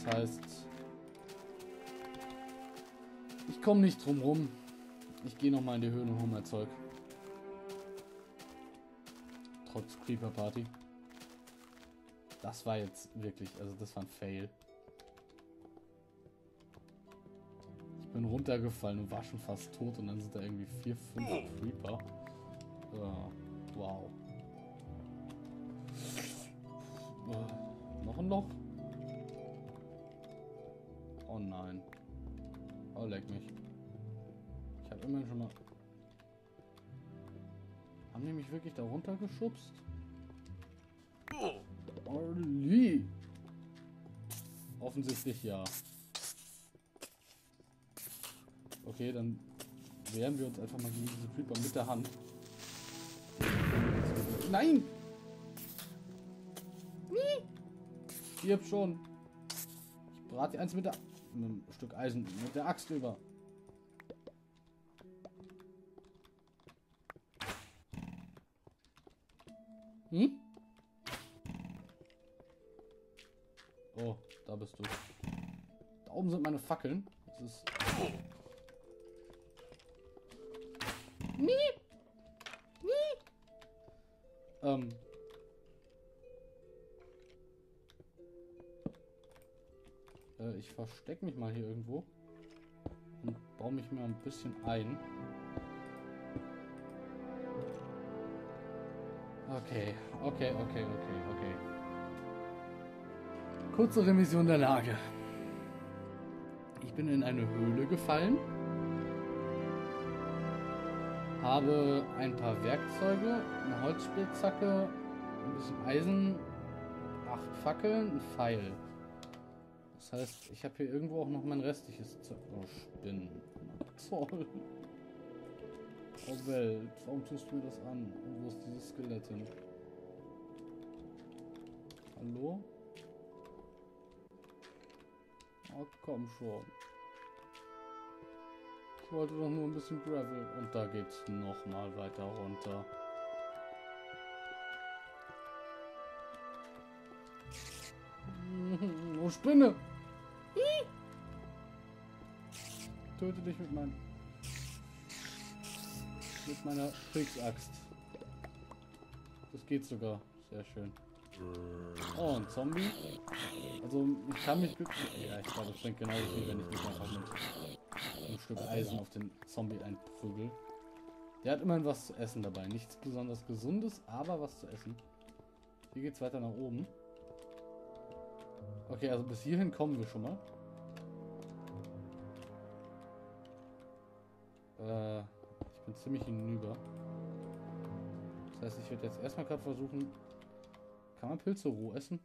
Das heißt, ich komme nicht drum rum. Ich gehe nochmal in die Höhle und hole mein Zeug. Trotz Creeper Party. Das war jetzt wirklich, also das war ein Fail. Ich bin runtergefallen und war schon fast tot und dann sind da irgendwie 4, 5 Creeper. Wow. Noch ein Loch? Oh nein. Oh, leck mich. Ich habe immerhin schon mal... Haben die mich wirklich da runtergeschubst? Olli! Offensichtlich ja. Okay, dann wehren wir uns einfach mal gegen diese Creeper mit der Hand. Nein! Stirb schon! Ich brate die eins mit einem Stück Eisen mit der Axt über. Hm? Oh, da bist du. Da oben sind meine Fackeln. Das ist... Nie! Ich verstecke mich mal hier irgendwo und baue mich mal ein bisschen ein. Okay. Kurze Revision der Lage. Ich bin in eine Höhle gefallen, habe ein paar Werkzeuge, eine Holzspitzhacke, ein bisschen Eisen, 8 Fackeln, ein Pfeil. Das heißt, ich habe hier irgendwo auch noch mein restliches Zeug. Oh, Spinnen. Toll. Oh Welt, warum tust du mir das an? Und wo ist dieses Skelett hin? Hallo? Oh, komm schon. Ich wollte doch nur ein bisschen Gravel. Und da geht's noch mal weiter runter. Oh, Spinne! Töte dich mit meiner Kriegsaxt. Das geht sogar. Sehr schön. Oh, ein Zombie. Also, ich kann mich... Ja, ich glaube, es bringt genauso viel, wenn ich mich einfach mit einem Stück Eisen auf den Zombie einprügel. Der hat immerhin was zu essen dabei. Nichts besonders Gesundes, aber was zu essen. Hier geht's weiter nach oben. Okay, also bis hierhin kommen wir schon mal. Ich bin ziemlich hinüber. Das heißt, ich werde jetzt erstmal gerade versuchen... Kann man Pilze roh essen?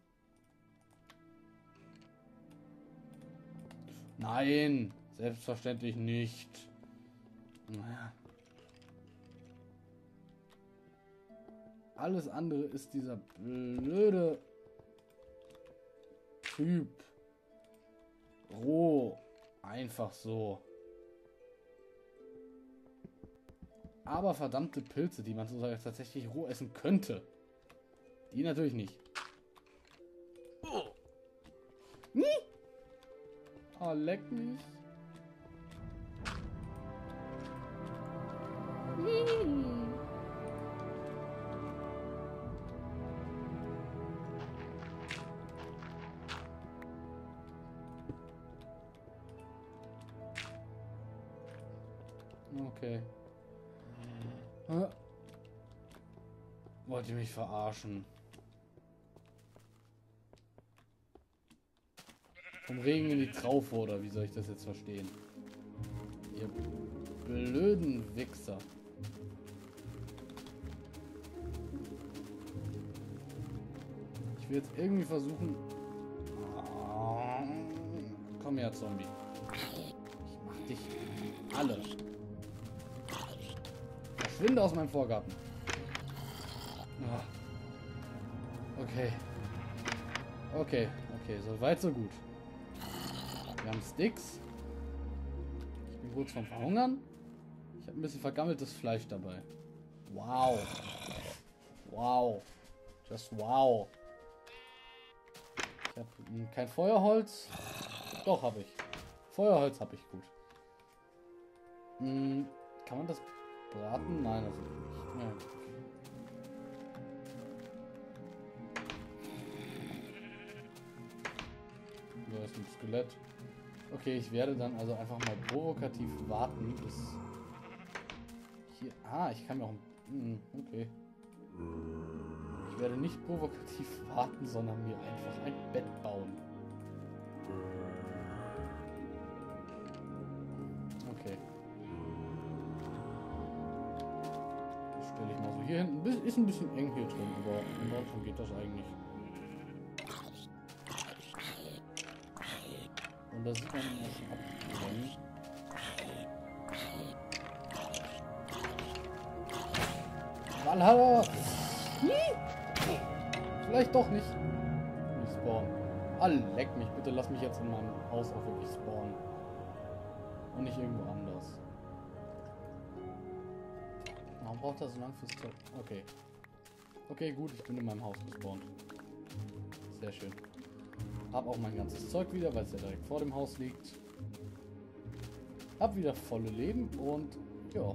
Nein! Selbstverständlich nicht. Naja. Alles andere ist dieser blöde Typ. Roh. Einfach so. Aber verdammte Pilze, die man so tatsächlich roh essen könnte. Die natürlich nicht. Nie! Oh, leck mich. Okay. Wollt ihr mich verarschen? Vom Regen in die Traufe, oder wie soll ich das jetzt verstehen? Ihr blöden Wichser. Ich will jetzt irgendwie versuchen... Komm her, Zombie. Ich mach dich alle. Verschwinde aus meinem Vorgarten. Okay. Okay, so weit, so gut. Wir haben Sticks. Ich bin kurz vorm Verhungern. Ich habe ein bisschen vergammeltes Fleisch dabei. Wow. Wow. Just wow. Ich habe kein Feuerholz. Doch, habe ich. Feuerholz habe ich, gut. Kann man das braten? Nein, das nicht. Ja, okay. Da ist ein Skelett. Okay, ich werde dann also einfach mal provokativ warten, bis... Hier... Ah, ich kann mir auch... Okay. Ich werde nicht provokativ warten, sondern mir einfach ein Bett bauen. Okay. Das stelle ich mal so hier hinten. Ist ein bisschen eng hier drin, aber in Ordnung geht das eigentlich. Und da sieht man ihn ja schon abgegangen. Valhalla! Vielleicht doch nicht. Ich spawn. Leck mich, bitte lass mich jetzt in meinem Haus auch wirklich spawnen. Und nicht irgendwo anders. Warum braucht er so lange fürs Zeug? Okay. Okay, gut, ich bin in meinem Haus gespawnt. Sehr schön. Hab auch mein ganzes Zeug wieder, weil es ja direkt vor dem Haus liegt. Hab wieder volle Leben und ja.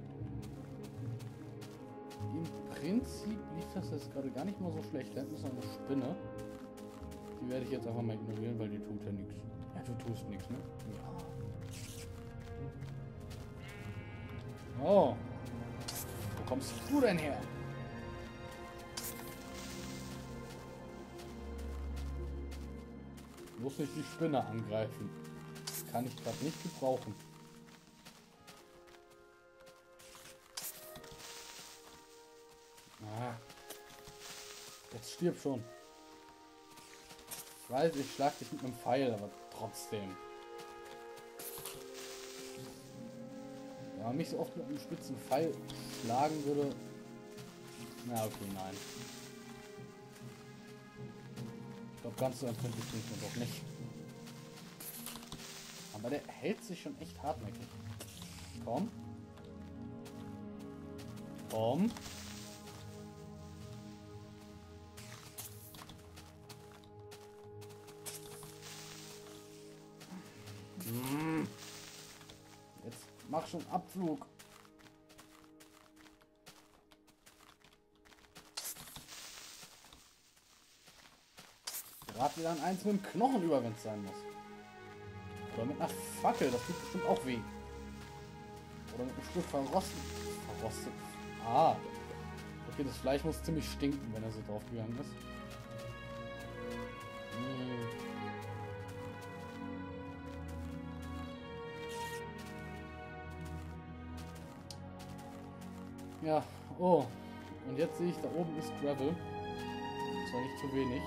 Im Prinzip lief das jetzt gerade gar nicht mal so schlecht. Da hinten ist noch eine Spinne. Die werde ich jetzt einfach mal ignorieren, weil die tut ja nichts. Ja, du tust nichts, ne? Ja. Oh. Wo kommst du denn her? Ich muss nicht die Spinne angreifen. Das kann ich gerade nicht gebrauchen. Ah. Jetzt stirb schon. Ich weiß, ich schlag dich mit einem Pfeil, aber trotzdem. Wenn man mich so oft mit einem spitzen Pfeil schlagen würde. Na okay, nein. Ich glaube, ganz so empfindlich bin ich mir doch nicht. Aber der hält sich schon echt hartnäckig. Komm. Komm. Jetzt mach schon Abflug. Gerade wieder an eins mit dem Knochen über, wenn es sein muss. Oder mit einer Fackel, das tut bestimmt auch weh. Oder mit einem Stück verrostet. Ah. Okay, das Fleisch muss ziemlich stinken, wenn er so drauf gegangen ist. Ja, oh. Und jetzt sehe ich, da oben ist Gravel. Zwar nicht zu wenig.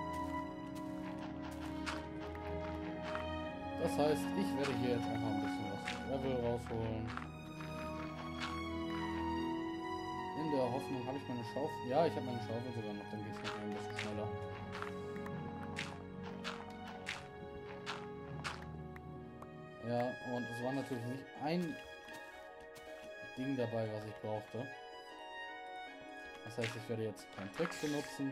Das heißt, ich werde hier jetzt einfach ein bisschen was Gravel rausholen. In der Hoffnung, habe ich meine Schaufel? Ja, ich habe meine Schaufel sogar noch, dann geht es noch ein bisschen schneller. Ja, und es war natürlich nicht ein Ding dabei, was ich brauchte. Das heißt, ich werde jetzt keinen Trick benutzen.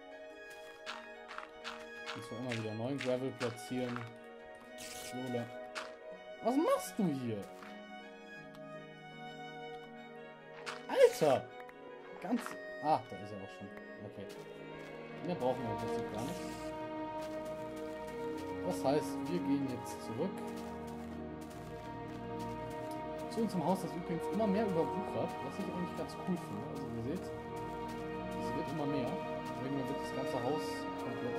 Und zwar immer wieder neuen Gravel platzieren. Lola. Was machst du hier? Alter! Ganz... Ah, da ist er auch schon. Okay. Mehr brauchen wir im Prinzip gar nicht. Das heißt, wir gehen jetzt zurück zu unserem Haus, das übrigens immer mehr überwuchert, was ich eigentlich ganz cool finde. Also ihr seht, es wird immer mehr. Irgendwann wird das ganze Haus komplett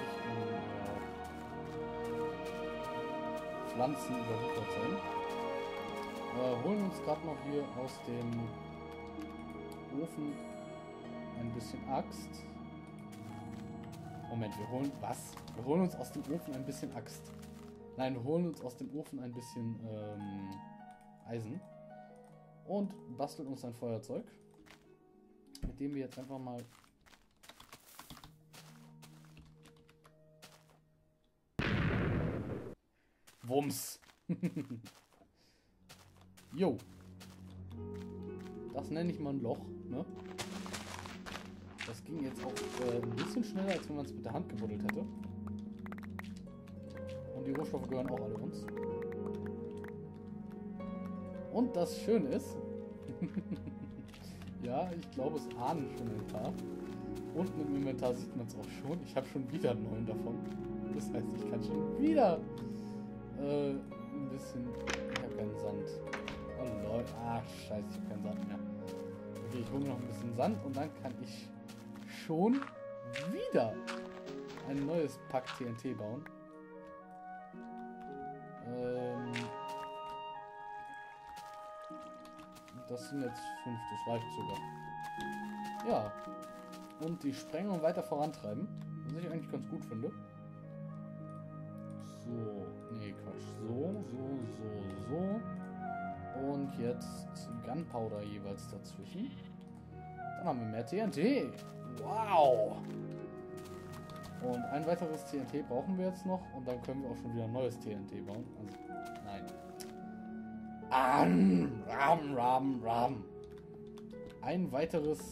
Pflanzen überwuchert sein. Holen uns gerade noch hier aus dem Ofen ein bisschen Axt. Moment, wir holen... Was? Wir holen uns aus dem Ofen ein bisschen Axt. Nein, wir holen uns aus dem Ofen ein bisschen Eisen. Und basteln uns ein Feuerzeug. Mit dem wir jetzt einfach mal... Wumms. Jo. Das nenne ich mal ein Loch, ne? Das ging jetzt auch ein bisschen schneller, als wenn man es mit der Hand gebuddelt hätte. die Rohstoffe gehören auch alle uns. Und das Schöne ist, ja, ich glaube, es ahnen schon ein paar. Unten im Inventar sieht man es auch schon. Ich habe schon wieder 9 davon. Das heißt, ich kann schon wieder ein bisschen... Ich habe keinen Sand. Oh Leute. Ach, scheiße, ich habe keinen Sand mehr. Okay, ich hole mir noch ein bisschen Sand und dann kann ich schon wieder ein neues Pack TNT bauen. Das sind jetzt 5, das reicht sogar. Ja. Und die Sprengung weiter vorantreiben. Was ich eigentlich ganz gut finde. So. Nee, Quatsch. So. Und jetzt Gunpowder jeweils dazwischen. Dann haben wir mehr TNT. Wow. Und ein weiteres TNT brauchen wir jetzt noch. Und dann können wir auch schon wieder ein neues TNT bauen. Also, nein. Ram. Ein weiteres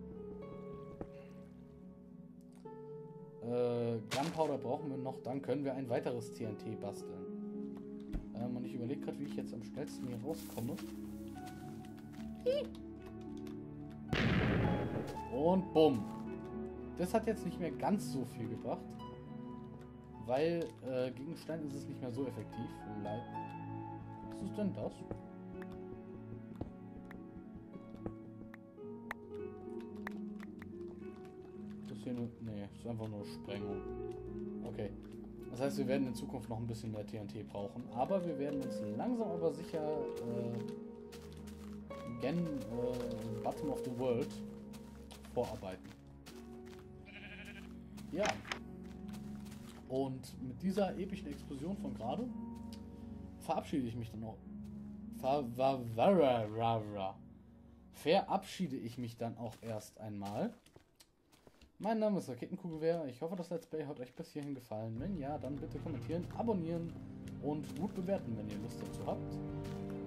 Gunpowder brauchen wir noch. Dann können wir ein weiteres TNT basteln. Und ich überlege gerade, wie ich jetzt am schnellsten hier rauskomme. Und bumm. Das hat jetzt nicht mehr ganz so viel gebracht. Weil gegen Stein ist es nicht mehr so effektiv. Was ist denn das? Das hier eine... Nee, das ist einfach nur Sprengung. Okay. Das heißt, wir werden in Zukunft noch ein bisschen mehr TNT brauchen. Aber wir werden uns langsam aber sicher Bottom of the World vorarbeiten. Ja. Und mit dieser epischen Explosion von gerade verabschiede ich mich dann auch. Verabschiede ich mich dann auch erst einmal. Mein Name ist Raketenkugelwehr. Ich hoffe, das Let's Play hat euch bis hierhin gefallen. Wenn ja, dann bitte kommentieren, abonnieren und gut bewerten, wenn ihr Lust dazu habt.